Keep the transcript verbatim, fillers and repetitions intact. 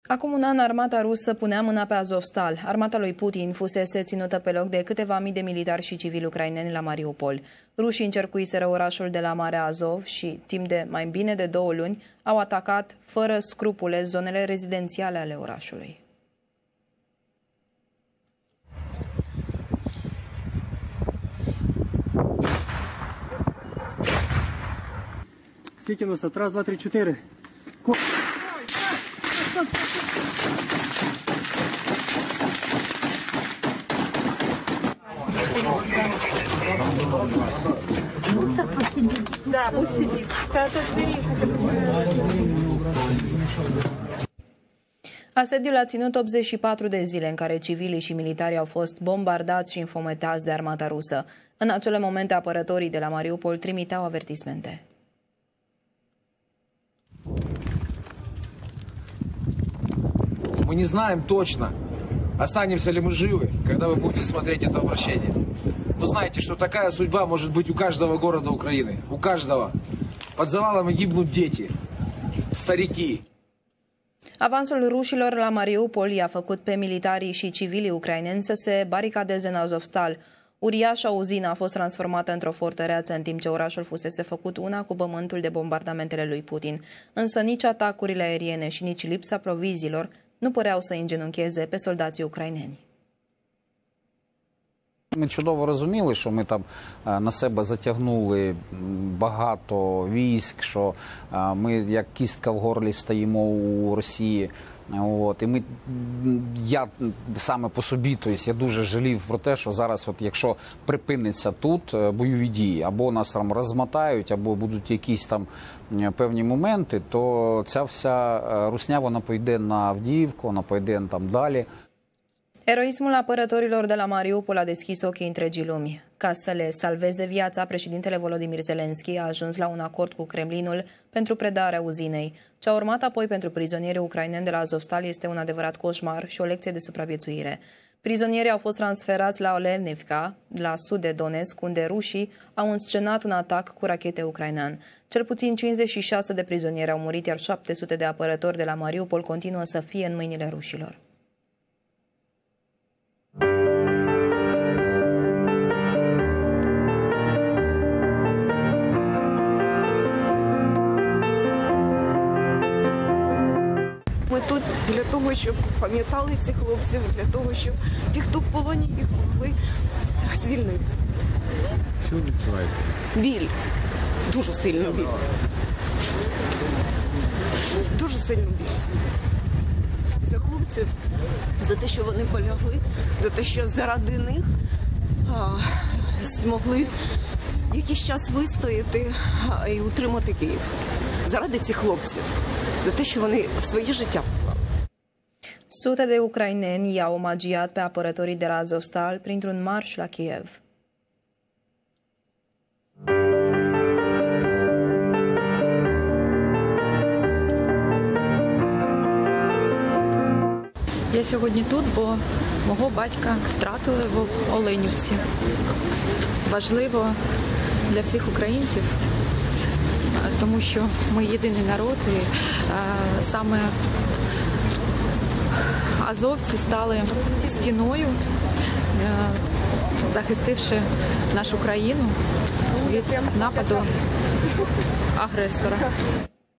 Acum un an, armata rusă punea mâna pe Azovstal. Armata lui Putin fusese ținută pe loc de câteva mii de militari și civili ucraineni la Mariupol. Rușii încercuiseră orașul de la Marea Azov și, timp de mai bine de două luni, au atacat fără scrupule zonele rezidențiale ale orașului. Сикинус, раз, два, три, четыре. Да, пусть сидит. Asediul a ținut optzeci și patru de zile, în care civilii și militarii au fost bombardați și infometați de armata rusă. În acele momente, apărătorii de la Mariupol trimiteau avertismente. Мы не знаем точно, останемся ли мы живы, когда вы будете смотреть это обращение. Но знайте, что такая судьба может быть у каждого города Украины. У каждого. Под завалами гибнут дети, старики. Avansul rușilor la Mariupol i-a făcut pe militarii și civilii ucraineni să se baricadeze în Azovstal. Uriașa uzină a fost transformată într-o fortăreață, în timp ce orașul fusese făcut una cu pământul de bombardamentele lui Putin. Însă nici atacurile aeriene și nici lipsa proviziilor nu păreau să îngenuncheze pe soldații ucraineni. Ми чудово розуміли, що ми там на себе затягнули багато військ, що ми як кістка в горлі стоїмо у Росії. От, і ми, я саме по собі, тобто, я дуже жалів про те, що зараз, от, якщо припиниться тут бойові дії, або нас там розмотають, або будуть якісь там певні моменти, то ця вся русня, вона пойде на Авдіївку, вона пойде там далі. Eroismul apărătorilor de la Mariupol a deschis ochii întregii lumi. Ca să le salveze viața, președintele Volodymyr Zelensky a ajuns la un acord cu Kremlinul pentru predarea uzinei. Ce a urmat apoi pentru prizonierii ucraineni de la Azovstal este un adevărat coșmar și o lecție de supraviețuire. Prizonierii au fost transferați la Olenivka, la sud de Donetsk, unde rușii au înscenat un atac cu rachete ucrainean. Cel puțin cincizeci și șase de prizonieri au murit, iar șapte sute de apărători de la Mariupol continuă să fie în mâinile rușilor. Ми тут для того, щоб пам'ятали цих хлопців, для того, щоб ті, хто в полоні, їх могли звільнити. Що ви відчуваєте? Біль. Дуже сильно біль. Дуже сильно біль. За хлопців, за те, що вони полягли, за те, що заради них а, змогли якийсь час вистояти а, і утримати Київ. Заради цих хлопців. De те, що вони своє життя. Sute de ucraineni i-au omagiat pe apărătorii de la Azovstal printr-un marș la Kiev. Я сьогодні тут, бо мого батька стратили в Оленівці. Важливо для всіх українців, тому що ми єдиний народ, і а, саме азовці стали стіною, а, захистивши нашу країну від нападу агресора.